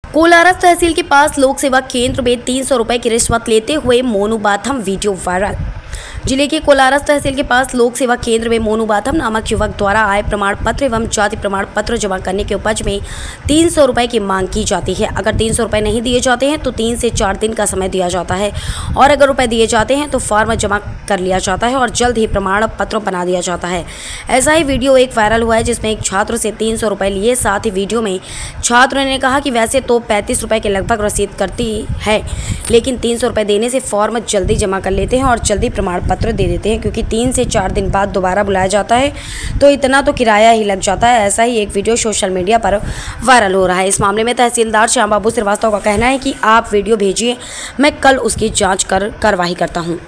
कोलारस तहसील के पास लोक सेवा केंद्र में 300 रुपए की रिश्वत लेते हुए मोनू बाथम वीडियो वायरल। जिले के कोलारस तहसील के पास लोक सेवा केंद्र में मोनू बाथम नामक युवक द्वारा आय प्रमाण पत्र एवं जाति प्रमाण पत्र जमा करने के उपज में 300 रुपए की मांग की जाती है। अगर 300 रुपए नहीं दिए जाते हैं तो 3 से 4 दिन का समय दिया जाता है और अगर रुपए दिए जाते हैं तो फॉर्म जमा कर लिया जाता है और जल्द ही प्रमाण पत्र बना दिया जाता है। ऐसा ही वीडियो एक वायरल हुआ है जिसमें एक छात्र से 300 रुपए लिए। साथ ही वीडियो में छात्र ने कहा कि वैसे तो 35 रुपए के लगभग रसीद करती है, लेकिन 300 रुपए देने से फॉर्म जल्दी जमा कर लेते हैं और जल्दी प्रमाण पत्र दे देते हैं, क्योंकि 3 से 4 दिन बाद दोबारा बुलाया जाता है तो इतना तो किराया ही लग जाता है। ऐसा ही एक वीडियो सोशल मीडिया पर वायरल हो रहा है। इस मामले में तहसीलदार श्याम बाबू श्रीवास्तव का कहना है कि आप वीडियो भेजिए, मैं कल उसकी जांच कर कार्रवाई करता हूँ।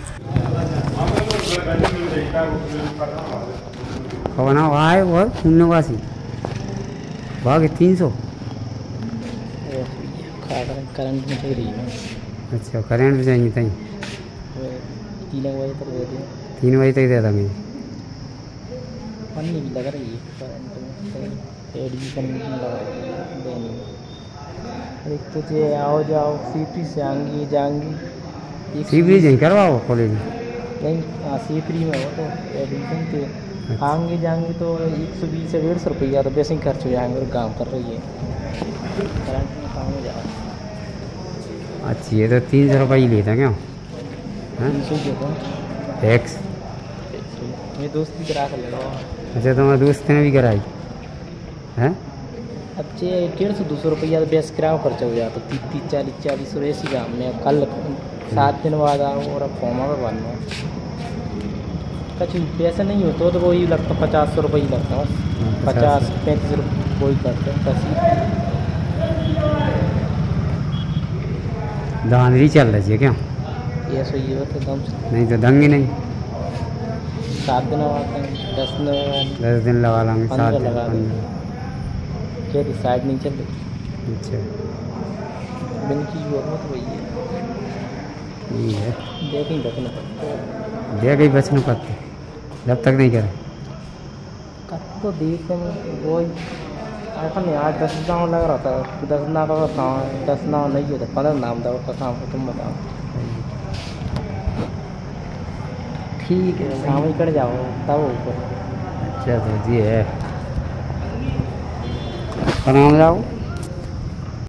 भाग 300। अच्छा, करंट चाहिए तई 3 बजे तक दे देंगे। भी लग रही है करंट एक तो जे आओ जाओ सीपी से आएंगी जाएंगी सीपी नहीं करवाओ कॉलेज नहीं। हाँ, सीपी में हो तो एडमिशन के आएंगे जाएंगे तो 120 से 150 रुपया तो वैसे ही खर्च हो जाएंगे और काम कर रही है करंट में काम हो जाओ। अच्छी है तो 300 रुपये ही लेता क्या? 300 देता टैक्स मेरे दोस्त भी करा कर लगा। अच्छा, तुम्हारे दोस्त ने भी कराई है? अच्छे 150-200 रुपया बेस किराया खर्चा हो जाता, 30-40 रुपये ऐसी काम में। कल 7 दिन बाद आओ और अब फॉर्म में बनना कुछ पैसे नहीं होते तो वही लगता 50 रुपये ही लगता, बस 50-35 रुपये वही करते हैं। धांधली चल रही है क्या? ये सो ये तो दम नहीं तो दंगे नहीं। 7 दिन लगाते हैं, 10 दिन लगा लेंगे, 7 दिन लगा देंगे। क्या थी साइड नहीं चल रही। अच्छा, बिन की जरूरत वही है। ठीक है, देख ही बचना पड़ता, देख ही बचना पड़ता जब तक नहीं करे तो देख वही अपन यार 10 नाम लग रहा था, 10 नाम का काम 10 नाम नहीं होता, 15 नाम था उसका काम तुम बताओ। ठीक है, शाम ही कर जाओ तब ऊपर। अच्छा तो जी है, प्रणाम जाओ।